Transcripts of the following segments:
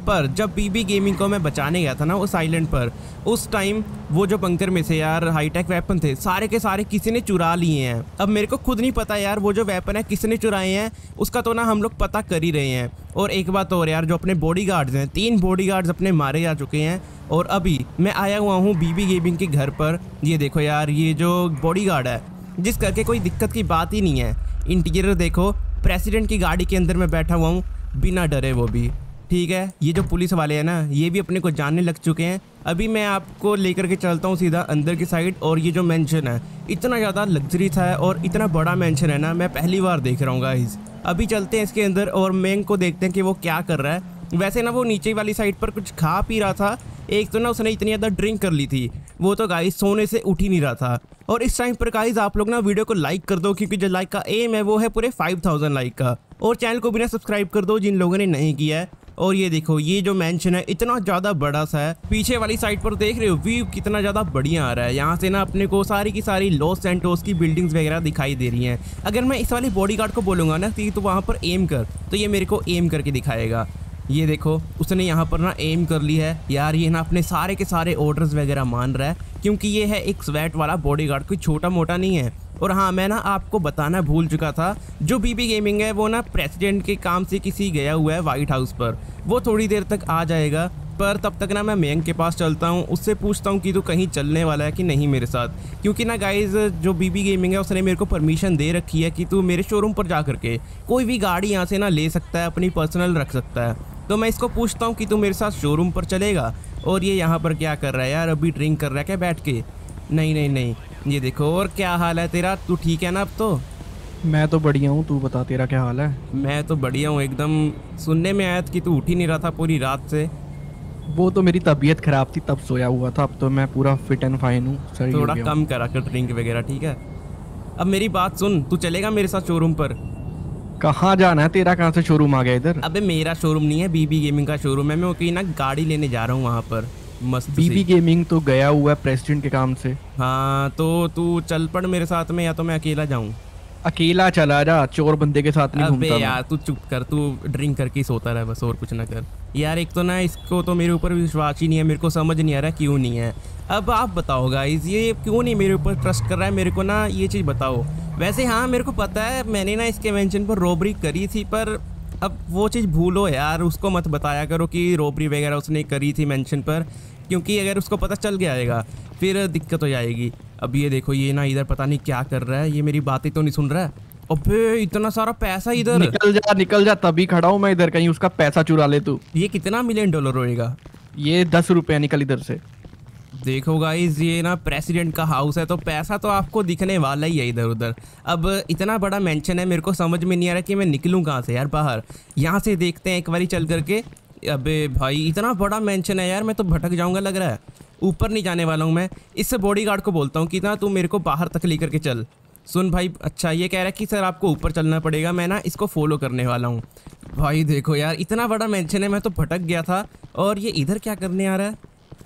पर जब बीबी गेमिंग को मैं बचाने गया था ना उस आइलैंड पर, उस टाइम वो जो बंकर में से यार हाईटेक वेपन थे सारे के सारे किसी ने चुरा लिए हैं। अब मेरे को खुद नहीं पता यार वो जो वेपन है किसने चुराए हैं, उसका तो ना हम लोग पता कर ही रहे हैं। और एक बात और यार, जो अपने बॉडीगार्ड्स हैं 3 बॉडीगार्ड्स अपने मारे जा चुके हैं। और अभी मैं आया हुआ हूँ बीबी गेमिंग के घर पर। ये देखो यार, ये जो बॉडीगार्ड है जिस करके कोई दिक्कत की बात ही नहीं है। इंटीरियर देखो, प्रेसिडेंट की गाड़ी के अंदर मैं बैठा हुआ हूँ बिना डरे, वो भी ठीक है। ये जो पुलिस वाले हैं ना, ये भी अपने को जानने लग चुके हैं। अभी मैं आपको लेकर के चलता हूँ सीधा अंदर की साइड। और ये जो मेंशन है इतना ज़्यादा लग्जरी था और इतना बड़ा मेंशन है ना, मैं पहली बार देख रहा हूँ गाइस। अभी चलते हैं इसके अंदर और मैंग को देखते हैं कि वो क्या कर रहा है। वैसे ना वो नीचे वाली साइड पर कुछ खा पी रहा था। एक तो ना उसने इतनी ज़्यादा ड्रिंक कर ली थी, वो तो गाइस सोने से उठ ही नहीं रहा था। और इस टाइम पर गाइस आप लोग ना वीडियो को लाइक कर दो, क्योंकि जो लाइक का एम है वो है पूरे 5000 लाइक का। और चैनल को भी ना सब्सक्राइब कर दो जिन लोगों ने नहीं किया है। और ये देखो, ये जो मेंशन है इतना ज़्यादा बड़ा सा है। पीछे वाली साइड पर देख रहे हो व्यू कितना ज़्यादा बढ़िया आ रहा है। यहाँ से ना अपने को सारी की सारी लॉस सैंटोस की बिल्डिंग्स वगैरह दिखाई दे रही हैं। अगर मैं इस वाली बॉडीगार्ड को बोलूँगा ना कि तो वहाँ पर एम कर, तो ये मेरे को एम करके दिखाएगा। ये देखो, उसने यहाँ पर ना एम कर ली है यार। ये ना अपने सारे के सारे ऑर्डर्स वगैरह मान रहा है, क्योंकि ये है एक स्वैट वाला बॉडीगार्ड, कोई छोटा मोटा नहीं है। और हाँ, मैं ना आपको बताना भूल चुका था, जो बीबी गेमिंग है वो ना प्रेसिडेंट के काम से किसी गया हुआ है वाइट हाउस पर। वो थोड़ी देर तक आ जाएगा, पर तब तक ना मैं मैंग के पास चलता हूँ, उससे पूछता हूँ कि तू कहीं चलने वाला है कि नहीं मेरे साथ। क्योंकि ना गाइज, जो बीबी गेमिंग है उसने मेरे को परमिशन दे रखी है कि तू मेरे शोरूम पर जा करके कोई भी गाड़ी यहाँ से ना ले सकता है, अपनी पर्सनल रख सकता है। तो मैं इसको पूछता हूँ कि तू मेरे साथ शोरूम पर चलेगा। और ये यहाँ पर क्या कर रहा है यार, अभी ड्रिंक कर रहा है क्या बैठ के? नहीं नहीं नहीं, ये देखो। और क्या हाल है तेरा, तू ठीक है ना अब तो? मैं तो बढ़िया हूँ, तू बता तेरा क्या हाल है? मैं तो बढ़िया हूँ एकदम। सुनने में आया था कि तू उठ ही नहीं रहा था पूरी रात से। वो तो मेरी तबीयत खराब थी तब सोया हुआ था, अब तो मैं पूरा फिट एंड फाइन हूँ। सही थोड़ा कम करा कर ड्रिंक वगैरह, ठीक है? अब मेरी बात सुन, तू चलेगा मेरे साथ शोरूम पर? कहाँ जाना है तेरा? कहाँ से शोरूम आ गया इधर? अबे मेरा शोरूम नहीं है, बीबी गेमिंग का शोरूम है। मैं कहीं ना गाड़ी लेने जा रहा हूँ वहाँ पर मस्त। बीबी गेमिंग तो गया हुआ है प्रेसिडेंट के काम से। हाँ, तो तू चल पड़ मेरे साथ में, या तो मैं अकेला जाऊँ? अकेला चला जा, चोर बंदे के साथ नहीं घूमता। अबे यार तू चुप कर, तू ड्रिंक करके ही सोता रहे बस, और कुछ ना कर यार। एक तो ना इसको तो मेरे ऊपर विश्वास ही नहीं है, मेरे को समझ नहीं आ रहा क्यों नहीं है। अब आप बताओ गाइस, ये क्यों नहीं मेरे ऊपर ट्रस्ट कर रहा है? मेरे को ना ये चीज़ बताओ। वैसे हाँ, मेरे को पता है मैंने ना इसके मेंशन पर रॉबरी करी थी, पर अब वो चीज़ भूलो यार, उसको मत बताया करो कि रॉबरी वगैरह उसने करी थी मेंशन पर, क्योंकि अगर उसको पता चल गया फिर दिक्कत हो जाएगी। अब ये देखो, ये ना इधर पता नहीं क्या कर रहा है, ये मेरी बातें तो नहीं सुन रहा है। अबे इतना सारा पैसा इधर। निकल जा, तभी खड़ा हूँ मैं इधर, कहीं उसका पैसा चुरा ले तू। ये कितना $1 मिलियन होएगा? ये 10 रुपये, निकल इधर से। देखो गाइस, ये ना प्रेसिडेंट का हाउस है, तो पैसा तो आपको दिखने वाला ही है इधर उधर। अब इतना बड़ा मेंशन है, मेरे को समझ में नहीं आ रहा कि मैं निकलूँ कहाँ से यार बाहर। यहाँ से देखते हैं एक बारी चल करके। अबे भाई इतना बड़ा मेंशन है यार, मैं तो भटक जाऊँगा लग रहा है। ऊपर नहीं जाने वाला हूँ मैं। इससे बॉडीगार्ड को बोलता हूँ कि ना तू मेरे को बाहर तक लेकर के चल। सुन भाई, अच्छा ये कह रहा है कि सर आपको ऊपर चलना पड़ेगा, मैं ना इसको फॉलो करने वाला हूँ। भाई देखो यार, इतना बड़ा मेंशन है, मैं तो भटक गया था। और ये इधर क्या करने आ रहा है?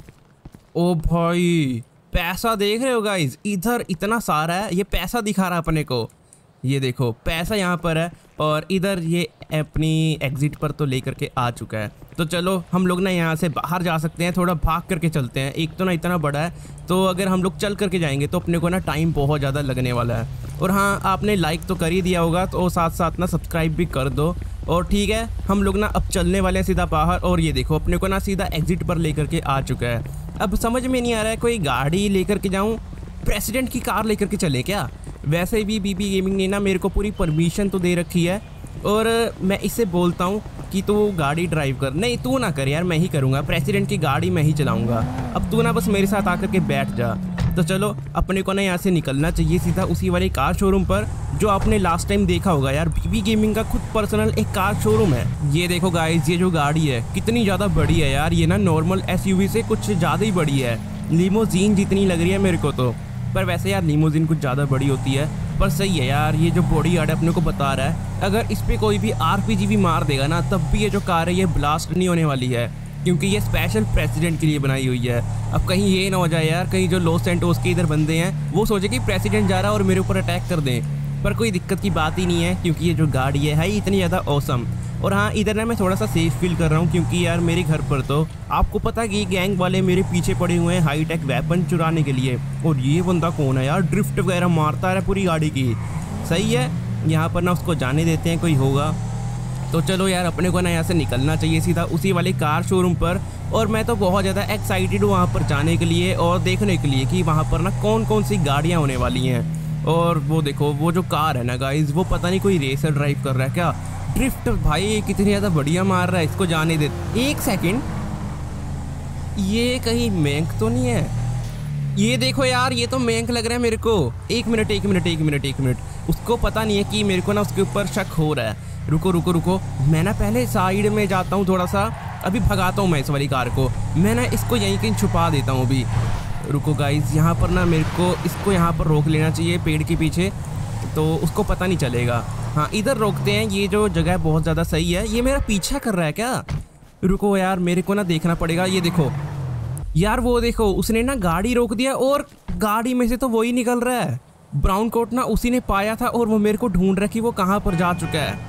ओ भाई, पैसा देख रहे हो गाइस, इधर इतना सारा है, ये पैसा दिखा रहा है अपने को। ये देखो पैसा यहाँ पर है, और इधर ये अपनी एग्जिट पर तो लेकर के आ चुका है। तो चलो हम लोग ना यहाँ से बाहर जा सकते हैं, थोड़ा भाग करके चलते हैं। एक तो ना इतना बड़ा है, तो अगर हम लोग चल करके जाएंगे तो अपने को ना टाइम बहुत ज़्यादा लगने वाला है। और हाँ, आपने लाइक तो कर ही दिया होगा, तो साथ साथ ना सब्सक्राइब भी कर दो। और ठीक है, हम लोग ना अब चलने वाले हैं सीधा बाहर। और ये देखो, अपने को ना सीधा एग्जिट पर लेकर के आ चुका है। अब समझ में नहीं आ रहा है, कोई गाड़ी लेकर के जाऊँ, प्रेसिडेंट की कार लेकर के चले क्या? वैसे भी बीबी गेमिंग ने ना मेरे को पूरी परमिशन तो दे रखी है, और मैं इससे बोलता हूँ कि तू गाड़ी ड्राइव कर। नहीं, तू ना कर यार, मैं ही करूँगा, प्रेसिडेंट की गाड़ी मैं ही चलाऊँगा। अब तू ना बस मेरे साथ आकर के बैठ जा। तो चलो अपने को ना यहाँ से निकलना चाहिए सीधा उसी वाले कार शोरूम पर, जो आपने लास्ट टाइम देखा होगा यार। बीबी गेमिंग का खुद पर्सनल एक कार शोरूम है। ये देखो गाइस, ये जो गाड़ी है कितनी ज़्यादा बड़ी है यार। ये ना नॉर्मल एसयूवी से कुछ ज़्यादा ही बड़ी है, लिमोजीन जितनी लग रही है मेरे को तो। पर वैसे यार लिमोजीन कुछ ज़्यादा बड़ी होती है, पर सही है यार। ये जो बॉडीगार्ड है अपने को बता रहा है, अगर इस पर कोई भी आरपीजी भी मार देगा ना, तब भी ये जो कार है ये ब्लास्ट नहीं होने वाली है, क्योंकि ये स्पेशल प्रेसिडेंट के लिए बनाई हुई है। अब कहीं ये ना हो जाए यार, कहीं जो लॉस सैंटोस के इधर बंदे हैं वो सोचे कि प्रेसिडेंट जा रहा है और मेरे ऊपर अटैक कर दें। पर कोई दिक्कत की बात ही नहीं है क्योंकि ये जो गाड़ी है ही इतनी ज़्यादा औसम। और हाँ, इधर ना मैं थोड़ा सा सेफ फील कर रहा हूँ क्योंकि यार मेरे घर पर तो आपको पता है कि गैंग वाले मेरे पीछे पड़े हुए हैं हाईटेक वेपन चुराने के लिए। और ये बंदा कौन है यार, ड्रिफ्ट वगैरह मारता है पूरी गाड़ी की। सही है, यहाँ पर ना उसको जाने देते हैं, कोई होगा तो चलो यार अपने को ना यहाँ से निकलना चाहिए सीधा उसी वाले कार शोरूम पर। और मैं तो बहुत ज़्यादा एक्साइटेड हूँ वहाँ पर जाने के लिए और देखने के लिए कि वहाँ पर ना कौन कौन सी गाड़ियाँ होने वाली हैं। और वो देखो वो जो कार है ना गाइज, वो पता नहीं कोई रेसर ड्राइव कर रहा है क्या। ड्रिफ्ट भाई कितनी ज़्यादा बढ़िया मार रहा है, इसको जाने दे। एक सेकेंड, ये कहीं मैंक तो नहीं है? ये देखो यार, ये तो मैंक लग रहा है मेरे को। एक मिनट, उसको पता नहीं है कि मेरे को ना उसके ऊपर शक हो रहा है। रुको, मैं ना पहले साइड में जाता हूँ थोड़ा सा, अभी भगाता हूँ मैं इस वाली कार को। मैं ना इसको यहीं कहीं छुपा देता हूँ अभी। रुको गाइज, यहाँ पर ना मेरे को इसको यहाँ पर रोक लेना चाहिए पेड़ के पीछे, तो उसको पता नहीं चलेगा। हाँ, इधर रोकते हैं, ये जो जगह बहुत ज़्यादा सही है। ये मेरा पीछा कर रहा है क्या? रुको यार, मेरे को ना देखना पड़ेगा। ये देखो यार, वो देखो उसने ना गाड़ी रोक दिया और गाड़ी में से तो वही निकल रहा है। ब्राउन कोट ना उसी ने पाया था और वो मेरे को ढूंढ रहा है कि वो कहाँ पर जा चुका है।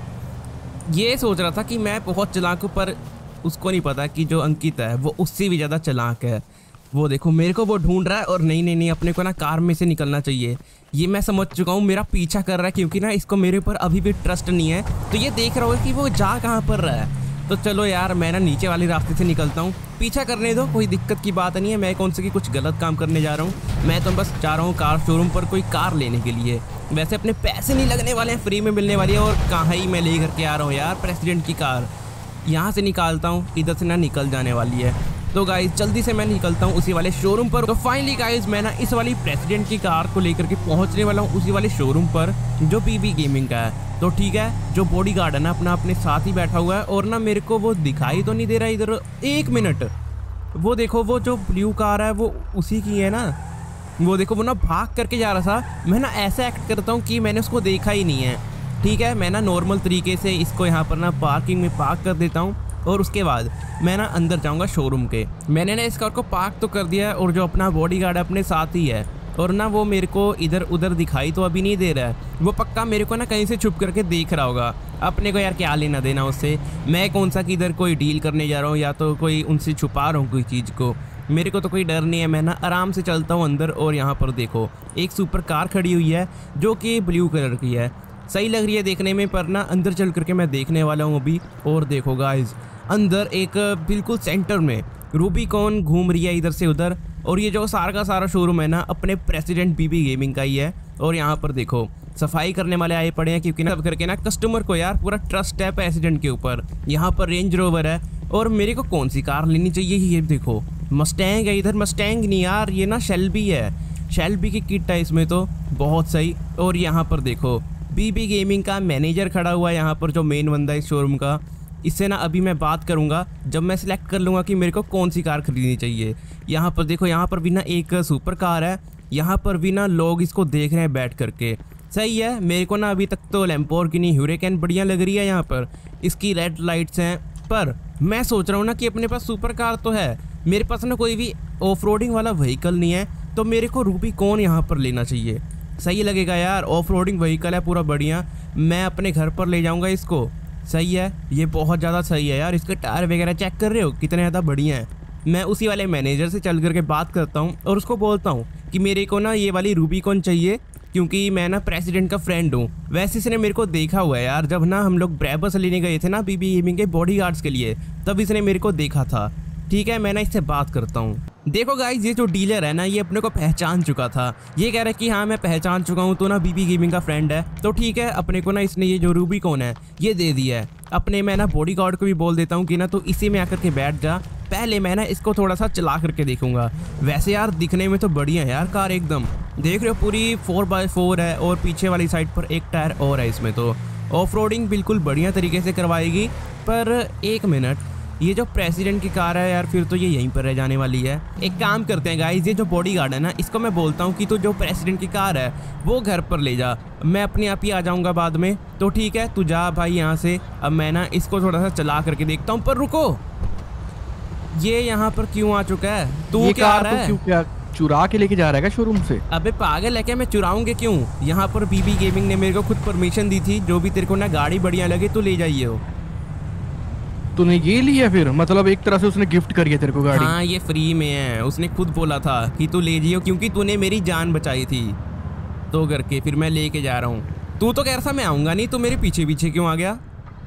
ये सोच रहा था कि मैं बहुत चालाक हूँ, पर उसको नहीं पता कि जो अंकित है वो उससे भी ज़्यादा चालाक है। वो देखो मेरे को वो ढूंढ रहा है और नहीं, अपने को ना कार में से निकलना चाहिए। ये मैं समझ चुका हूँ, मेरा पीछा कर रहा है क्योंकि ना इसको मेरे ऊपर अभी भी ट्रस्ट नहीं है। तो ये देख रहा होगा कि वो जा कहाँ पर रहा है। तो चलो यार, मैं ना नीचे वाले रास्ते से निकलता हूँ। पीछा करने दो, कोई दिक्कत की बात नहीं है। मैं कौन से की कुछ गलत काम करने जा रहा हूँ। मैं तो बस जा रहा हूँ कार शोरूम पर कोई कार लेने के लिए। वैसे अपने पैसे नहीं लगने वाले हैं, फ्री में मिलने वाली है। और कहाँ ही मैं ले करके आ रहा हूँ यार प्रेसिडेंट की कार। यहाँ से निकालता हूँ, इधर से ना निकल जाने वाली है। तो गाइज जल्दी से मैं निकलता हूँ उसी वाले शोरूम पर। तो फाइनली गाइज मैं ना इस वाली प्रेसिडेंट की कार को लेकर के पहुँचने वाला हूँ उसी वाले शोरूम पर जो पीबी गेमिंग का है। तो ठीक है, जो बॉडीगार्ड है ना अपने साथ ही बैठा हुआ है और ना मेरे को वो दिखाई तो नहीं दे रहा इधर। एक मिनट, वो देखो वो जो ब्लू कार है वो उसी की है ना। वो देखो वो ना भाग करके जा रहा था। मैं ना ऐसा एक्ट करता हूँ कि मैंने उसको देखा ही नहीं है। ठीक है, मैं ना नॉर्मल तरीके से इसको यहाँ पर ना पार्किंग में पार्क कर देता हूँ और उसके बाद मैं ना अंदर जाऊँगा शोरूम के। मैंने ना इस कार को पार्क तो कर दिया है और जो अपना बॉडीगार्ड है अपने साथ ही है। और ना वो मेरे को इधर उधर दिखाई तो अभी नहीं दे रहा है। वो पक्का मेरे को ना कहीं से छुप करके देख रहा होगा। अपने को यार क्या लेना देना उससे। मैं कौन सा किधर कोई डील करने जा रहा हूँ या तो कोई उनसे छुपा रहा हूँ कोई चीज़ को। मेरे को तो कोई डर नहीं है। मैं ना आराम से चलता हूँ अंदर। और यहाँ पर देखो एक सुपर कार खड़ी हुई है जो कि ब्लू कलर की है। सही लग रही है देखने में, पर ना अंदर चल करके मैं देखने वाला हूँ अभी। और देखो गाइज, अंदर एक बिल्कुल सेंटर में रूबीकॉन घूम रही है इधर से उधर। और ये जो सारा का सारा शोरूम है ना अपने प्रेसिडेंट पीबी गेमिंग का ही है। और यहाँ पर देखो सफाई करने वाले आए पड़े हैं क्योंकि ना सब करके ना कस्टमर को यार पूरा ट्रस्ट है प्रेसिडेंट के ऊपर। यहाँ पर रेंज रोवर है। और मेरे को कौन सी कार लेनी चाहिए, ये देखो मस्टैंग है इधर। मस्टैंग नहीं यार, ये ना शेल्बी है। शेल्बी की किट है इसमें तो, बहुत सही। और यहाँ पर देखो पीबी गेमिंग का मैनेजर खड़ा हुआ है यहाँ पर, जो मेन बंदा है इस शोरूम का। इससे ना अभी मैं बात करूंगा जब मैं सिलेक्ट कर लूँगा कि मेरे को कौन सी कार खरीदनी चाहिए। यहाँ पर देखो, यहाँ पर भी ना एक सुपर कार है। यहाँ पर भी ना लोग इसको देख रहे हैं बैठ करके। सही है, मेरे को ना अभी तक तो लैम्बोर्गिनी ह्यूरिकेन बढ़िया लग रही है। यहाँ पर इसकी रेड लाइट्स हैं। पर मैं सोच रहा हूँ ना कि अपने पास सुपर कार तो है, मेरे पास ना कोई भी ऑफ रोडिंग वाला व्हीकल नहीं है। तो मेरे को रूबीकॉन यहाँ पर लेना चाहिए। सही लगेगा यार, ऑफ रोडिंग व्हीकल है पूरा बढ़िया। मैं अपने घर पर ले जाऊँगा इसको। सही है, ये बहुत ज़्यादा सही है यार। इसके टायर वगैरह चेक कर रहे हो कितने ज़्यादा बढ़िया हैं। मैं उसी वाले मैनेजर से चल करके बात करता हूँ और उसको बोलता हूँ कि मेरे को ना ये वाली रूबीकॉन चाहिए क्योंकि मैं ना प्रेसिडेंट का फ्रेंड हूँ। वैसे इसने मेरे को देखा हुआ है यार, जब ना हम लोग ब्रेबस लेने गए थे ना पीबी गेमिंग के बॉडीगार्ड्स के लिए, तब इसने मेरे को देखा था। ठीक है, मैं ना इससे बात करता हूँ। देखो गाइज, ये जो डीलर है ना ये अपने को पहचान चुका था। ये कह रहा है कि हाँ मैं पहचान चुका हूँ, तो ना पीबी गेमिंग का फ्रेंड है। तो ठीक है, अपने को ना इसने ये जो रूबीकॉन है ये दे दिया है। अपने मैं ना बॉडीगार्ड को भी बोल देता हूँ कि ना तो इसी में आकर के बैठ जा। पहले मैं ना इसको थोड़ा सा चला करके देखूंगा। वैसे यार दिखने में तो बढ़िया है यार कार एकदम। देख रहे हो पूरी 4x4 है और पीछे वाली साइड पर एक टायर और है इसमें। तो ऑफ रोडिंग बिल्कुल बढ़िया तरीके से करवाएगी। पर एक मिनट, ये जो प्रेसिडेंट की कार है यार फिर तो ये यहीं पर रह जाने वाली है। एक काम करते हैं गाइस, ये जो बॉडीगार्ड है ना इसको मैं बोलता हूँ कि तो जो प्रेसिडेंट की कार है वो घर पर ले जा, मैं अपने आप ही आ जाऊँगा बाद में। तो ठीक है, तू जा भाई यहाँ से। अब मैं ना इसको थोड़ा सा चला करके देखता हूँ। पर रुको, ये यहाँ पर क्यों आ चुका है? तू क्या आ रहा है? चुरा के लेके जा रहा है क्या शोरूम से? अबे पागल है क्या, मैं चुराऊंगे क्यों? यहाँ पर बीबी गेमिंग ने मेरे को खुद परमिशन दी थी, जो भी तेरे को ना गाड़ी बढ़िया लगे तो ले जाइए हो। तूने ये लिया फिर? मतलब एक तरह से उसने गिफ्ट करी है तेरे को गाड़ी? हाँ ये फ्री में है, उसने खुद बोला था कि तू ले जाइयो क्योंकि तूने मेरी जान बचाई थी, तो करके फिर मैं लेके जा रहा हूँ। तू तो कह रहा था मैं आऊँगा नहीं, तो मेरे पीछे पीछे क्यों आ गया?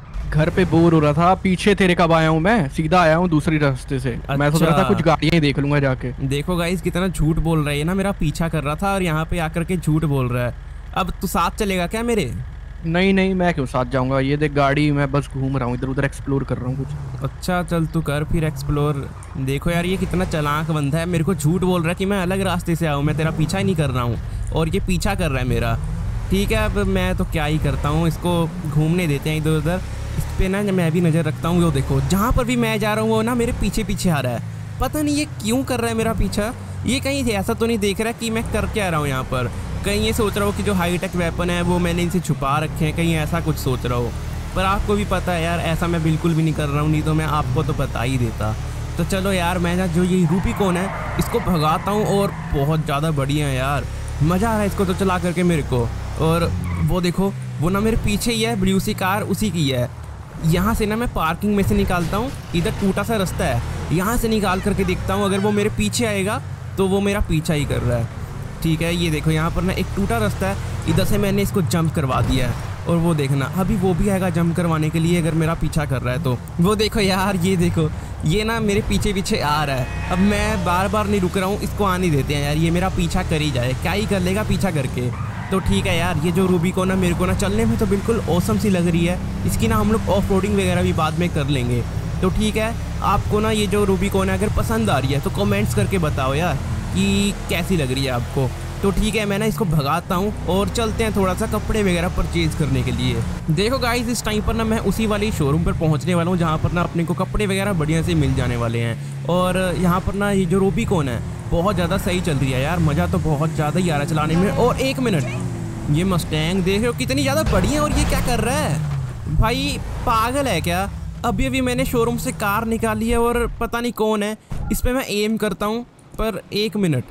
घर पे बोर हो रहा था, पीछे तेरे कब आया हूँ मैं? सीधा आया हूँ दूसरी रास्ते से। मैं सोच रहा था कुछ गाड़ियाँ ही देख लूंगा जाके। देखो गाइस कितना झूठ बोल रहा है ना, मेरा पीछा कर रहा था और यहाँ पे आकर के झूठ बोल रहा है। अब तू साथ चलेगा क्या मेरे? नहीं नहीं, मैं क्यों साथ जाऊंगा? ये देख गाड़ी, मैं बस घूम रहा हूँ इधर उधर, एक्सप्लोर कर रहा हूँ कुछ। अच्छा चल तू कर फिर एक्सप्लोर। देखो यार ये कितना चालाक बंदा है, मेरे को झूठ बोल रहा है कि मैं अलग रास्ते से आऊँ, मैं तेरा पीछा ही नहीं कर रहा हूँ और ये पीछा कर रहा है मेरा। ठीक है अब मैं तो क्या ही करता हूँ, इसको घूमने देते हैं इधर उधर, इस पे ना मैं भी नज़र रखता हूँ। वो देखो जहाँ पर भी मैं जा रहा हूँ वो ना मेरे पीछे पीछे आ रहा है, पता नहीं ये क्यों कर रहा है मेरा पीछा। ये कहीं ऐसा तो नहीं देख रहा कि मैं कर क्या रहा हूँ यहाँ पर, कहीं ये सोच रहा हो कि जो हाईटेक वेपन है वो मैंने इनसे छुपा रखे हैं, कहीं ऐसा कुछ सोच रहा हो। पर आपको भी पता है यार ऐसा मैं बिल्कुल भी नहीं कर रहा हूँ, नहीं तो मैं आपको तो बता ही देता। तो चलो यार मैं ना जो ये रूबिकॉन है इसको भगाता हूँ, और बहुत ज़्यादा बढ़िया है यार, मज़ा आ रहा है इसको तो चला करके मेरे को। और वो देखो वो ना मेरे पीछे ही है, ब्लू सी कार उसी की है। यहाँ से ना मैं पार्किंग में से निकालता हूँ, इधर टूटा सा रास्ता है, यहाँ से निकाल करके देखता हूँ अगर वो मेरे पीछे आएगा तो वो मेरा पीछा ही कर रहा है। ठीक है ये देखो यहाँ पर ना एक टूटा रास्ता है, इधर से मैंने इसको जंप करवा दिया है, और वो देखना अभी वो भी आएगा जंप करवाने के लिए अगर मेरा पीछा कर रहा है तो। वो देखो यार ये देखो ये ना मेरे पीछे पीछे आ रहा है, अब मैं बार बार नहीं रुक रहा हूँ, इसको आने देते हैं यार, ये मेरा पीछा कर ही जाए, क्या ही कर लेगा पीछा करके। तो ठीक है यार ये जो रूबिकॉन ना मेरे को ना चलने में तो बिल्कुल ऑसम सी लग रही है, इसकी ना हम लोग ऑफ रोडिंग वगैरह भी बाद में कर लेंगे। तो ठीक है आपको ना ये जो रूबिकॉन है अगर पसंद आ रही है तो कमेंट्स करके बताओ यार कि कैसी लग रही है आपको। तो ठीक है मैं ना इसको भगाता हूँ और चलते हैं थोड़ा सा कपड़े वगैरह परचेज करने के लिए। देखो गाइस इस टाइम पर ना मैं उसी वाली शोरूम पर पहुँचने वाला हूँ जहाँ पर ना अपने को कपड़े वगैरह बढ़िया से मिल जाने वाले हैं। और यहाँ पर ना ये जो रूबिकॉन है बहुत ज़्यादा सही चल रही है यार, मज़ा तो बहुत ज़्यादा ही आ रहा है चलाने में। और एक मिनट ये मस्टैंग देख रहे हो कितनी ज़्यादा बढ़िया है, और ये क्या कर रहा है भाई, पागल है क्या? अभी अभी मैंने शोरूम से कार निकाली है और पता नहीं कौन है, इस पर मैं एम करता हूँ, पर एक मिनट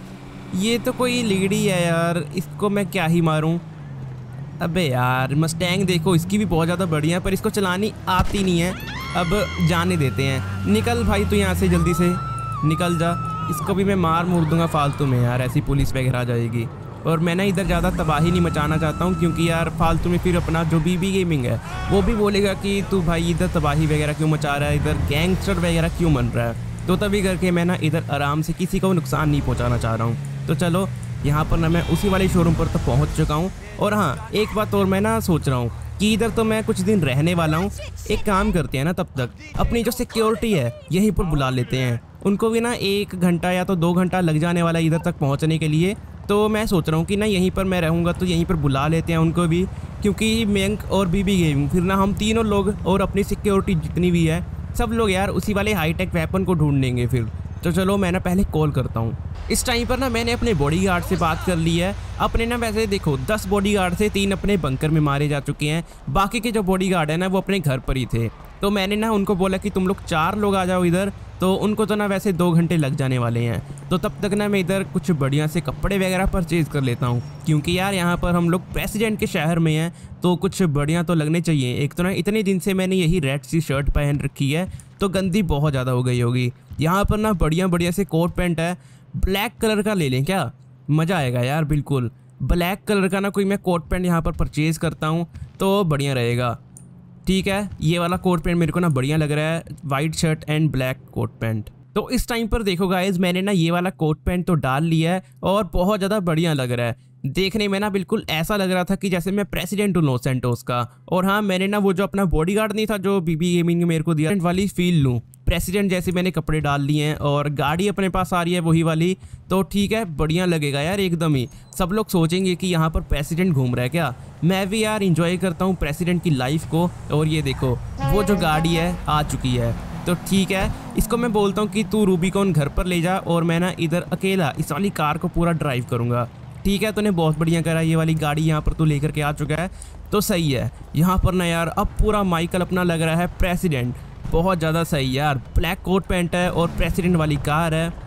ये तो कोई लीडी है यार, इसको मैं क्या ही मारूं। अबे यार मस्टैंग देखो इसकी भी बहुत ज़्यादा बढ़िया है पर इसको चलानी आती नहीं है। अब जाने देते हैं, निकल भाई तू यहाँ से जल्दी से निकल जा, इसको भी मैं मार मुर दूंगा फालतू में यार, ऐसी पुलिस वगैरह आ जाएगी। और मैं ना इधर ज़्यादा तबाही नहीं मचाना चाहता हूँ क्योंकि यार फालतू में फिर अपना जो बीबी गेमिंग है वो भी बोलेगा कि तू भाई इधर तबाही वगैरह क्यों मचा रहा है, इधर गैंगस्टर वगैरह क्यों बन रहा है। तो तभी करके मैं ना इधर आराम से किसी को नुकसान नहीं पहुँचाना चाह रहा हूँ। तो चलो यहाँ पर ना मैं उसी वाले शोरूम पर तो पहुँच चुका हूँ। और हाँ एक बात और मैं ना सोच रहा हूँ कि इधर तो मैं कुछ दिन रहने वाला हूँ, एक काम करते हैं ना तब तक अपनी जो सिक्योरिटी है यहीं पर बुला लेते हैं, उनको भी ना 1 घंटा या तो 2 घंटा लग जाने वाला इधर तक पहुँचने के लिए। तो मैं सोच रहा हूँ कि ना यहीं पर मैं रहूँगा तो यहीं पर बुला लेते हैं उनको भी, क्योंकि मैंक और बीबी गेमिंग फिर ना हम तीनों लोग और अपनी सिक्योरिटी जितनी भी है सब लोग यार उसी वाले हाईटेक वेपन को ढूंढेंगे फिर। तो चलो मैं ना पहले कॉल करता हूँ। इस टाइम पर ना मैंने अपने बॉडीगार्ड से बात कर ली है। अपने ना वैसे देखो 10 बॉडीगार्ड से 3 अपने बंकर में मारे जा चुके हैं, बाकी के जो बॉडीगार्ड है ना वो अपने घर पर ही थे। तो मैंने ना उनको बोला कि तुम लोग 4 लोग आ जाओ इधर, तो उनको तो ना वैसे 2 घंटे लग जाने वाले हैं। तो तब तक ना मैं इधर कुछ बढ़िया से कपड़े वगैरह परचेज़ कर लेता हूँ, क्योंकि यार यहाँ पर हम लोग प्रेसिडेंट के शहर में हैं तो कुछ बढ़िया तो लगने चाहिए। एक तो ना इतने दिन से मैंने यही रेड सी शर्ट पहन रखी है तो गंदी बहुत ज़्यादा हो गई होगी। यहाँ पर ना बढ़िया बढ़िया से कोट पैंट है, ब्लैक कलर का ले लें क्या, मज़ा आएगा यार बिल्कुल। ब्लैक कलर का ना कोई मैं कोट पैंट यहाँ पर परचेज़ करता हूँ तो बढ़िया रहेगा। ठीक है ये वाला कोट पैंट मेरे को ना बढ़िया लग रहा है, white shirt and black coat pant. तो इस टाइम पर देखो गाइज मैंने ना ये वाला कोट पैंट तो डाल लिया है और बहुत ज़्यादा बढ़िया लग रहा है। देखने में ना बिल्कुल ऐसा लग रहा था कि जैसे मैं प्रेसिडेंट हूँ लॉस सैंटोस का। और हाँ मैंने ना वो जो अपना बॉडीगार्ड नहीं था जो बीबी गेमिंग ने मेरे को दिया वाली फील लूँ, प्रेसिडेंट जैसे मैंने कपड़े डाल लिए हैं और गाड़ी अपने पास आ रही है वही वाली। तो ठीक है बढ़िया लगेगा यार एकदम ही। सब लोग सोचेंगे कि यहाँ पर प्रेसिडेंट घूम रहा है क्या, मैं भी यार इंजॉय करता हूँ प्रेसिडेंट की लाइफ को। और ये देखो वो जो गाड़ी है आ चुकी है। तो ठीक है इसको मैं बोलता हूँ कि तू रूबिकॉन घर पर ले जा और मैं ना इधर अकेला इस वाली कार को पूरा ड्राइव करूँगा। ठीक है तूने बहुत बढ़िया करा, ये वाली गाड़ी यहाँ पर तू लेकर के आ चुका है तो सही है। यहाँ पर ना यार अब पूरा माइकल अपना लग रहा है प्रेसिडेंट, बहुत ज़्यादा सही यार। ब्लैक कोट पैंट है और प्रेसिडेंट वाली कार है,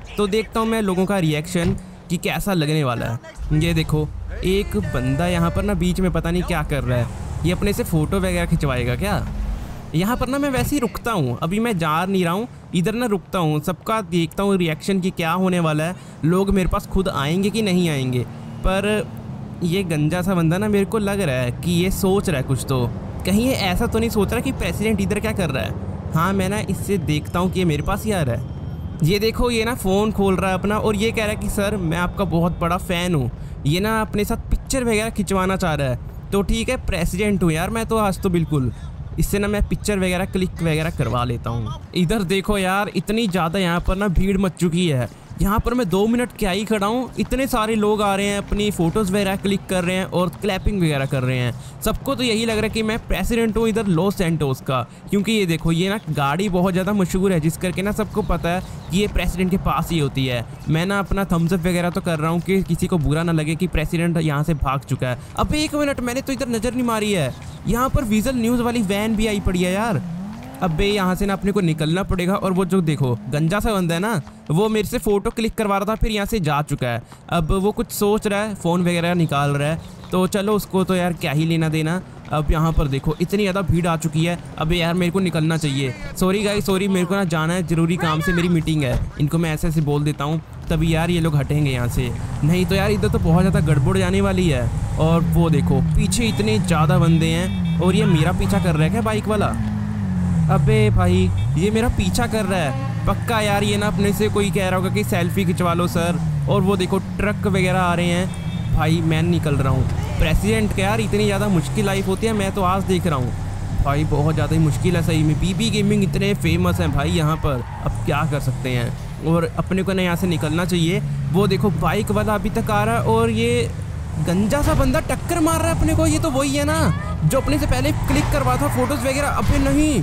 तो देखता हूँ मैं लोगों का रिएक्शन कि कैसा लगने वाला है। ये देखो एक बंदा यहाँ पर ना बीच में पता नहीं क्या कर रहा है, ये अपने से फ़ोटो वगैरह खिंचवाएगा क्या। यहाँ पर ना मैं वैसे ही रुकता हूँ, अभी मैं जा नहीं रहा हूँ, इधर ना रुकता हूँ, सबका देखता हूँ रिएक्शन कि क्या होने वाला है, लोग मेरे पास खुद आएंगे कि नहीं आएंगे। पर ये गंजा सा बंदा ना मेरे को लग रहा है कि ये सोच रहा है कुछ, तो कहीं ये ऐसा तो नहीं सोच रहा कि प्रेसिडेंट इधर क्या कर रहा है। हाँ मैं ना इससे देखता हूँ कि ये मेरे पास ही आ रहा है। ये देखो ये ना फ़ोन खोल रहा है अपना और ये कह रहा है कि सर मैं आपका बहुत बड़ा फ़ैन हूँ। ये ना अपने साथ पिक्चर वगैरह खिंचवाना चाह रहा है। तो ठीक है प्रेसिडेंट हूँ यार मैं तो आज तो बिल्कुल, इससे ना मैं पिक्चर वगैरह क्लिक वगैरह करवा लेता हूँ। इधर देखो यार इतनी ज़्यादा यहाँ पर ना भीड़ मच चुकी है। यहाँ पर मैं 2 मिनट क्या ही खड़ा हूँ, इतने सारे लोग आ रहे हैं, अपनी फ़ोटोज़ वगैरह क्लिक कर रहे हैं और क्लैपिंग वगैरह कर रहे हैं। सबको तो यही लग रहा है कि मैं प्रेसिडेंट हूँ इधर लॉस सैंटोस का, क्योंकि ये देखो ये ना गाड़ी बहुत ज़्यादा मशहूर है, जिस करके ना सबको पता है कि ये प्रेसिडेंट के पास ही होती है। मैं ना अपना थम्स अप वगैरह तो कर रहा हूँ कि किसी को बुरा ना लगे कि प्रेसिडेंट यहाँ से भाग चुका है। अब 1 मिनट मैंने तो इधर नज़र नहीं मारी है, यहाँ पर विज़ुअल न्यूज़ वाली वैन भी आई पड़ी है यार। अबे यहाँ से ना अपने को निकलना पड़ेगा। और वो जो देखो गंजा सा बंदा है ना, वो मेरे से फ़ोटो क्लिक करवा रहा था, फिर यहाँ से जा चुका है। अब वो कुछ सोच रहा है, फ़ोन वगैरह निकाल रहा है, तो चलो उसको तो यार क्या ही लेना देना। अब यहाँ पर देखो इतनी ज़्यादा भीड़ आ चुकी है। अबे यार मेरे को निकलना चाहिए, सॉरी गाइस सॉरी, मेरे को ना जाना है, ज़रूरी काम से मेरी मीटिंग है। इनको मैं ऐसे ऐसे बोल देता हूँ, तभी यार ये लोग हटेंगे यहाँ से, नहीं तो यार इधर तो बहुत ज़्यादा गड़बड़ जाने वाली है। और वो देखो पीछे इतने ज़्यादा बंदे हैं और ये मेरा पीछा कर रहा है क्या बाइक वाला। अबे भाई ये मेरा पीछा कर रहा है पक्का यार, ये ना अपने से कोई कह रहा होगा कि सेल्फी खिंचवा लो सर। और वो देखो ट्रक वगैरह आ रहे हैं। भाई मैं निकल रहा हूँ। प्रेसिडेंट का यार इतनी ज़्यादा मुश्किल लाइफ होती है, मैं तो आज देख रहा हूँ भाई बहुत ज़्यादा ही मुश्किल है सही में। बीबी गेमिंग इतने फेमस हैं भाई यहाँ पर, अब क्या कर सकते हैं। और अपने को ना यहाँ से निकलना चाहिए। वो देखो बाइक वाला अभी तक आ रहा है और ये गंजा सा बंदा टक्कर मार रहा है अपने को। ये तो वही है ना जो अपने से पहले क्लिक करवा था फ़ोटोज़ वगैरह। अबे नहीं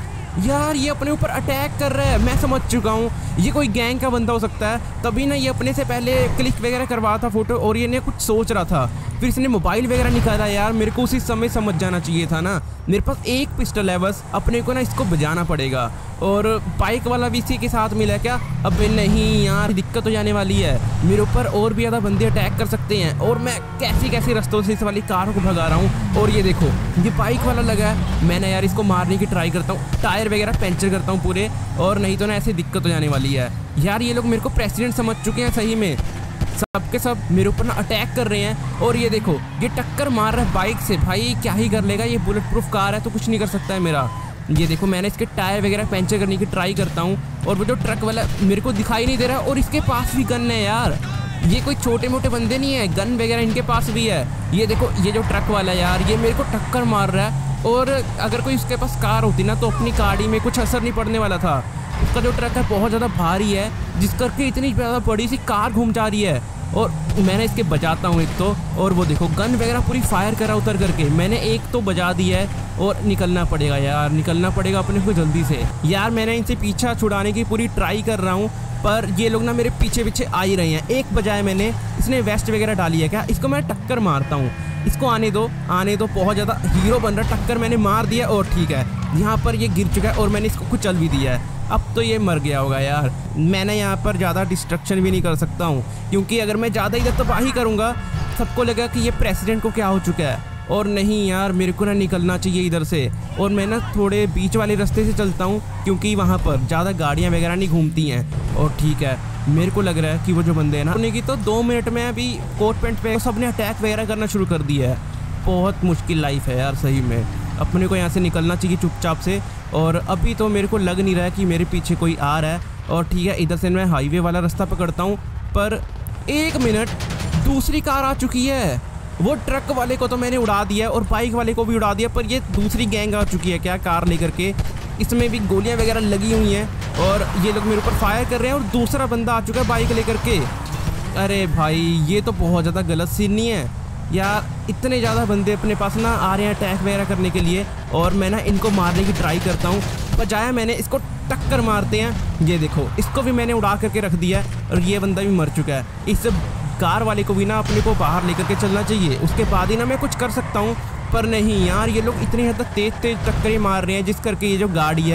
यार ये अपने ऊपर अटैक कर रहा है, मैं समझ चुका हूँ ये कोई गैंग का बंदा हो सकता है, तभी ना ये अपने से पहले क्लिक वगैरह करवा था फ़ोटो और ये ने कुछ सोच रहा था, फिर इसने मोबाइल वगैरह निकाला। यार मेरे को उसी समय समझ जाना चाहिए था ना, मेरे पास एक पिस्टल है बस, अपने को ना इसको बजाना पड़ेगा। और बाइक वाला भी इसी के साथ मिला क्या। अब नहीं यार दिक्कत हो जाने वाली है, मेरे ऊपर और भी ज़्यादा बंदे अटैक कर सकते हैं और मैं कैसी कैसी रास्तों से इस वाली कार को भगा रहा हूँ। और ये देखो ये बाइक वाला लगा है, मैंने यार इसको मारने की ट्राई करता हूँ, टायर वगैरह पंचर करता हूँ पूरे, और नहीं तो ना ऐसी दिक्कत हो जाने वाली है। यार ये लोग मेरे को प्रेसिडेंट समझ चुके हैं सही में, सब के सब मेरे ऊपर ना अटैक कर रहे हैं। और ये देखो ये टक्कर मार रहा है बाइक से, भाई क्या ही कर लेगा, ये बुलेट प्रूफ कार है तो कुछ नहीं कर सकता है मेरा। ये देखो मैंने इसके टायर वगैरह पंचर करने की ट्राई करता हूँ और वो जो ट्रक वाला मेरे को दिखाई नहीं दे रहा और इसके पास भी गन है यार, ये कोई छोटे मोटे बंदे नहीं है, गन वगैरह इनके पास भी है। ये देखो ये जो ट्रक वाला है यार ये मेरे को टक्कर मार रहा है, और अगर कोई उसके पास कार होती ना तो अपनी गाड़ी में कुछ असर नहीं पड़ने वाला था। उसका जो ट्रक है बहुत ज़्यादा भारी है, जिस करके इतनी ज़्यादा बड़ी सी कार घूम जा रही है। और मैंने इसके बजाता हूँ एक तो, और वो देखो गन वगैरह पूरी फायर करा उतर करके, मैंने एक तो बजा दी है। और निकलना पड़ेगा यार, निकलना पड़ेगा अपने को जल्दी से। यार मैंने इनसे पीछा छुड़ाने की पूरी ट्राई कर रहा हूँ, पर ये लोग ना मेरे पीछे पीछे आ ही रहे हैं। एक बजाय मैंने, इसने वेस्ट वगैरह डाली है क्या, इसको मैं टक्कर मारता हूँ, इसको आने दो आने दो, बहुत ज़्यादा हीरो बन रहा, टक्कर मैंने मार दिया। और ठीक है यहाँ पर ये गिर चुका है और मैंने इसको कुचल भी दिया है, अब तो ये मर गया होगा यार। मैंने यहाँ पर ज़्यादा डिस्ट्रक्शन भी नहीं कर सकता हूँ, क्योंकि अगर मैं ज़्यादा इधर तबाही करूँगा सबको लगेगा कि ये प्रेसिडेंट को क्या हो चुका है। और नहीं यार मेरे को ना निकलना चाहिए इधर से, और मैं ना थोड़े बीच वाले रास्ते से चलता हूँ क्योंकि वहाँ पर ज़्यादा गाड़ियाँ वगैरह नहीं घूमती हैं। और ठीक है मेरे को लग रहा है कि वो जो बंदे हैं ना, उन्हें की तो 2 मिनट में अभी कोट पैंट पे सबने अटैक वगैरह करना शुरू कर दिया है। बहुत मुश्किल लाइफ है यार सही में, अपने को यहाँ से निकलना चाहिए चुपचाप से। और अभी तो मेरे को लग नहीं रहा है कि मेरे पीछे कोई आ रहा है। और ठीक है इधर से मैं हाईवे वाला रास्ता पकड़ता हूँ, पर 1 मिनट दूसरी कार आ चुकी है। वो ट्रक वाले को तो मैंने उड़ा दिया और बाइक वाले को भी उड़ा दिया, पर ये दूसरी गैंग आ चुकी है क्या कार लेकर के, इसमें भी गोलियां वगैरह लगी हुई हैं और ये लोग मेरे ऊपर फायर कर रहे हैं। और दूसरा बंदा आ चुका है बाइक लेकर के। अरे भाई ये तो बहुत ज़्यादा गलत सीन नहीं है यार, इतने ज़्यादा बंदे अपने पास ना आ रहे हैं अटैक वगैरह करने के लिए, और मैं ना इनको मारने की ट्राई करता हूँ, बजाय मैंने इसको टक्कर मारते हैं। ये देखो इसको भी मैंने उड़ा करके रख दिया और ये बंदा भी मर चुका है। इस कार वाले को भी ना अपने को बाहर लेकर के चलना चाहिए, उसके बाद ही ना मैं कुछ कर सकता हूँ। पर नहीं यार ये लोग इतने हद तक तेज तेज टक्करें मार रहे हैं, जिस करके ये जो गाड़ी है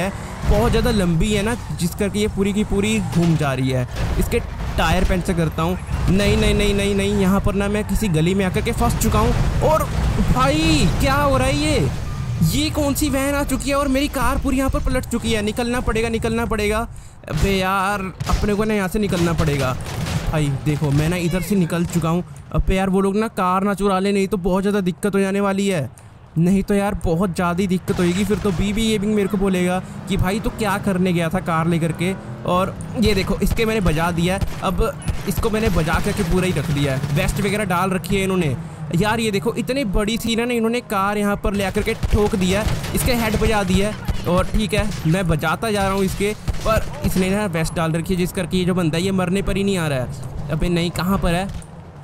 बहुत ज़्यादा लंबी है ना, जिस करके ये पूरी की पूरी घूम जा रही है। इसके टायर पेंट से करता हूँ। नहीं नहीं नहीं नहीं नहीं, यहाँ पर ना मैं किसी गली में आकर के फंस चुका हूँ। और भाई क्या हो रहा है ये कौन सी वैन आ चुकी है और मेरी कार पूरी यहाँ पर पलट चुकी है। निकलना पड़ेगा निकलना पड़ेगा। अबे यार अपने को ना यहाँ से निकलना पड़ेगा। भाई देखो मैं ना इधर से निकल चुका हूँ। अबे यार वो लोग ना कार ना चुरा ले, नहीं तो बहुत ज़्यादा दिक्कत हो जाने वाली है। नहीं तो यार बहुत ज़्यादा दिक्कत होगी। फिर तो बीबी गेमिंग मेरे को बोलेगा कि भाई तो क्या करने गया था कार लेकर के। और ये देखो इसके मैंने बजा दिया है। अब इसको मैंने बजा करके पूरा ही रख दिया है। वेस्ट वगैरह डाल रखी है इन्होंने। यार ये देखो इतनी बड़ी थी ना इन्होंने कार यहाँ पर ले आकर के ठोक दिया है। इसके हेड बजा दिया है। और ठीक है मैं बजाता जा रहा हूँ इसके, पर इसने ना वेस्ट डाल रखी है जिस करके ये जो बंदा है ये मरने पर ही नहीं आ रहा है। अबे नहीं कहाँ पर है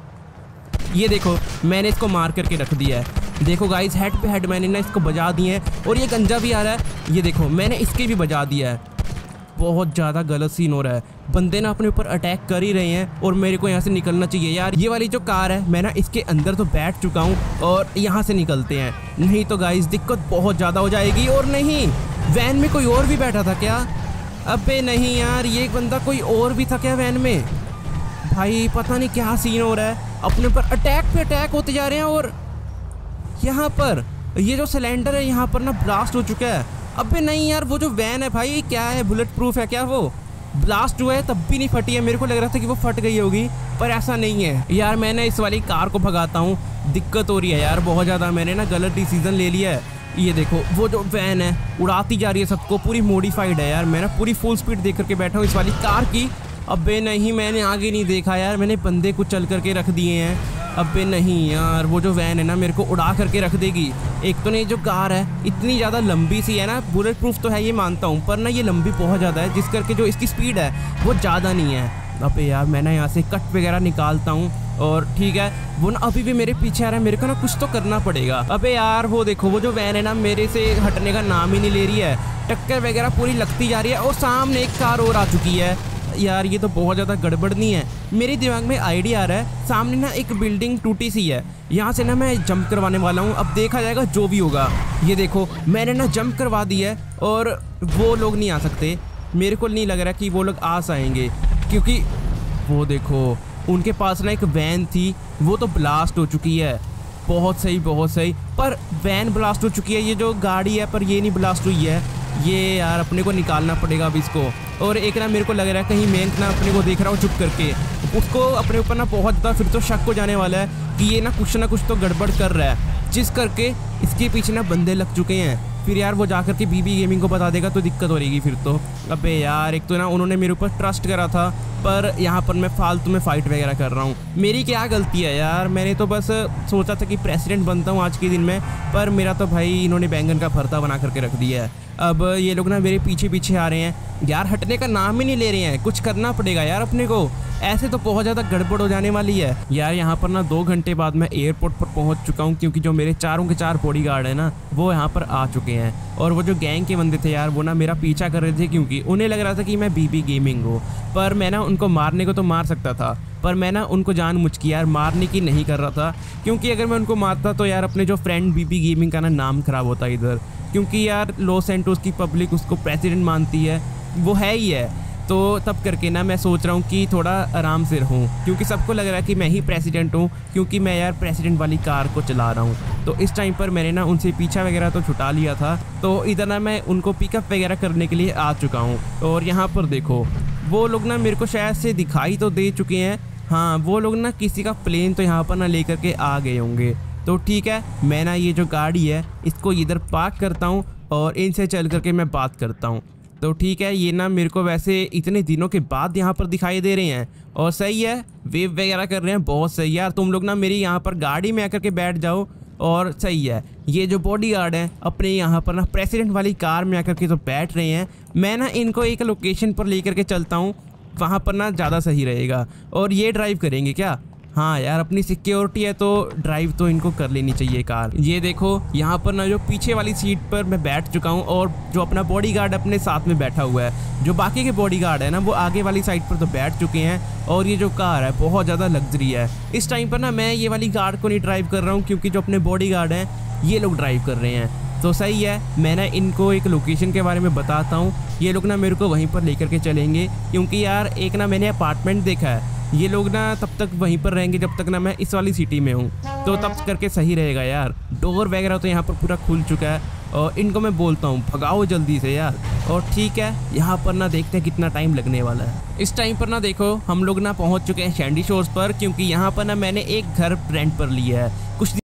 ये देखो, मैंने इसको मार करके रख दिया है। देखो गाइस हेड पे हेड मैंने ना इसको बजा दिए हैं। और ये गंजा भी आ रहा है। ये देखो मैंने इसके भी बजा दिया है। बहुत ज़्यादा गलत सीन हो रहा है। बंदे ना अपने ऊपर अटैक कर ही रहे हैं और मेरे को यहाँ से निकलना चाहिए यार। ये वाली जो कार है मैं ना इसके अंदर तो बैठ चुका हूँ और यहाँ से निकलते हैं, नहीं तो गाइस दिक्कत बहुत ज़्यादा हो जाएगी। और नहीं, वैन में कोई और भी बैठा था क्या? अबे नहीं यार, ये बंदा कोई और भी था क्या वैन में? भाई पता नहीं क्या सीन हो रहा है। अपने ऊपर अटैक पे अटैक होते जा रहे हैं। और यहाँ पर ये जो सिलेंडर है यहाँ पर ना ब्लास्ट हो चुका है। अबे नहीं यार, वो जो वैन है भाई क्या है, बुलेट प्रूफ है क्या? वो ब्लास्ट हुआ है तब भी नहीं फटी है। मेरे को लग रहा था कि वो फट गई होगी, पर ऐसा नहीं है यार। मैंने इस वाली कार को भगाता हूँ, दिक्कत हो रही है यार बहुत ज़्यादा। मैंने ना गलत डिसीजन ले लिया है। ये देखो वो जो वैन है उड़ाती जा रही है सबको, पूरी मॉडिफाइड है यार। मैं ना पूरी फुल स्पीड देख करके बैठा हूँ इस वाली कार की। अबे नहीं, मैंने आगे नहीं देखा यार, मैंने बंदे कुछ चल करके रख दिए हैं। अबे नहीं यार, वो जो वैन है ना मेरे को उड़ा करके रख देगी। एक तो नहीं जो कार है इतनी ज़्यादा लंबी सी है ना, बुलेट प्रूफ तो है ये मानता हूँ, पर ना ये लंबी बहुत ज़्यादा है जिस करके जो इसकी स्पीड है वो ज़्यादा नहीं है। अबे यार मैं ना यहाँ से कट वगैरह निकालता हूँ। और ठीक है वो ना अभी भी मेरे पीछे आ रहा है, मेरे को ना कुछ तो करना पड़ेगा। अबे यार वो देखो वो जो वैन है ना मेरे से हटने का नाम ही नहीं ले रही है। टक्कर वगैरह पूरी लगती जा रही है। और सामने एक कार और आ चुकी है। यार ये तो बहुत ज़्यादा गड़बड़ नहीं है। मेरे दिमाग में आइडिया आ रहा है, सामने ना एक बिल्डिंग टूटी सी है, यहाँ से ना मैं जंप करवाने वाला हूँ। अब देखा जाएगा जो भी होगा। ये देखो मैंने ना जंप करवा दी है और वो लोग नहीं आ सकते। मेरे को नहीं लग रहा कि वो लोग आ आएंगे, क्योंकि वो देखो उनके पास ना एक वैन थी, वो तो ब्लास्ट हो चुकी है। बहुत सही बहुत सही, पर वैन ब्लास्ट हो चुकी है। ये जो गाड़ी है पर ये नहीं ब्लास्ट हुई है। ये यार अपने को निकालना पड़ेगा अब इसको। और एक ना मेरे को लग रहा है कहीं मैं ना अपने को देख रहा हूँ चुप करके, उसको अपने ऊपर ना बहुत ज़्यादा फिर तो शक हो जाने वाला है कि ये ना कुछ तो गड़बड़ कर रहा है, जिस करके इसके पीछे ना बंदे लग चुके हैं। फिर यार वो जाकर के बीबी गेमिंग को बता देगा तो दिक्कत हो रहेगी फिर तो। अबे यार एक तो ना उन्होंने मेरे ऊपर ट्रस्ट करा था, पर यहाँ पर मैं फालतू में फ़ाइट वगैरह कर रहा हूँ। मेरी क्या गलती है यार, मैंने तो बस सोचा था कि प्रेसिडेंट बनता हूँ आज के दिन में, पर मेरा तो भाई इन्होंने बैंगन का भरता बना करके रख दिया है। अब ये लोग ना मेरे पीछे पीछे आ रहे हैं यार, हटने का नाम ही नहीं ले रहे हैं। कुछ करना पड़ेगा यार अपने को, ऐसे तो बहुत ज़्यादा गड़बड़ हो जाने वाली है यार। यहाँ पर ना 2 घंटे बाद मैं एयरपोर्ट पर पहुँच चुका हूँ, क्योंकि जो मेरे चारों के 4 बॉडीगार्ड है ना वो यहाँ पर आ चुके हैं। और वो जो गैंग के बंदे थे यार वो ना मेरा पीछा कर रहे थे, क्योंकि उन्हें लग रहा था कि मैं बीबी गेमिंग हूँ। पर मैं ना उनको मारने को तो मार सकता था, पर मैं ना उनको जानबूझ के यार मारने की नहीं कर रहा था, क्योंकि अगर मैं उनको मारता तो यार अपने जो फ्रेंड बीबी गेमिंग का ना नाम खराब होता इधर। क्योंकि यार लॉस सैंटोस की पब्लिक उसको प्रेसिडेंट मानती है, वो है ही है। तो तब करके ना मैं सोच रहा हूँ कि थोड़ा आराम से रहूँ, क्योंकि सबको लग रहा है कि मैं ही प्रेसिडेंट हूँ, क्योंकि मैं यार प्रेसिडेंट वाली कार को चला रहा हूँ। तो इस टाइम पर मैंने ना उनसे पीछा वगैरह तो छुटा लिया था, तो इधर ना मैं उनको पिकअप वगैरह करने के लिए आ चुका हूँ। और यहाँ पर देखो वो लोग ना मेरे को शायद से दिखाई तो दे चुके हैं। हाँ वो लोग ना किसी का प्लेन तो यहाँ पर ना लेकर के आ गए होंगे। तो ठीक है मैं ना ये जो गाड़ी है इसको इधर पार्क करता हूँ और इनसे चल करके मैं बात करता हूँ। तो ठीक है ये ना मेरे को वैसे इतने दिनों के बाद यहाँ पर दिखाई दे रहे हैं, और सही है वेव वगैरह कर रहे हैं, बहुत सही यार। तुम लोग ना मेरी यहाँ पर गाड़ी में आकर के बैठ जाओ, और सही है। ये जो बॉडीगार्ड हैं अपने यहाँ पर ना प्रेसिडेंट वाली कार में आकर के तो बैठ रहे हैं। मैं ना इनको एक लोकेशन पर लेकर के चलता हूँ, वहाँ पर ना ज़्यादा सही रहेगा। और ये ड्राइव करेंगे क्या? हाँ यार अपनी सिक्योरिटी है तो ड्राइव तो इनको कर लेनी चाहिए कार। ये देखो यहाँ पर ना जो पीछे वाली सीट पर मैं बैठ चुका हूँ, और जो अपना बॉडीगार्ड अपने साथ में बैठा हुआ है। जो बाकी के बॉडीगार्ड है ना वो आगे वाली साइड पर तो बैठ चुके हैं। और ये जो कार है बहुत ज़्यादा लग्जरी है। इस टाइम पर ना मैं ये वाली कार को नहीं ड्राइव कर रहा हूँ, क्योंकि जो अपने बॉडीगार्ड हैं ये लोग ड्राइव कर रहे हैं। तो सही है, मैं ना इनको एक लोकेशन के बारे में बताता हूँ, ये लोग ना मेरे को वहीं पर लेकर के चलेंगे, क्योंकि यार एक ना मैंने अपार्टमेंट देखा है, ये लोग ना तब तक वहीं पर रहेंगे जब तक ना मैं इस वाली सिटी में हूँ, तो तब करके सही रहेगा यार। डोर वगैरह तो यहाँ पर पूरा खुल चुका है और इनको मैं बोलता हूँ भगाओ जल्दी से यार। और ठीक है, यहाँ पर ना देखते हैं कितना टाइम लगने वाला है। इस टाइम पर ना देखो हम लोग ना पहुँच चुके हैं सैंडी शोर्स पर, क्योंकि यहाँ पर ना मैंने एक घर रेंट पर लिया है। कुछ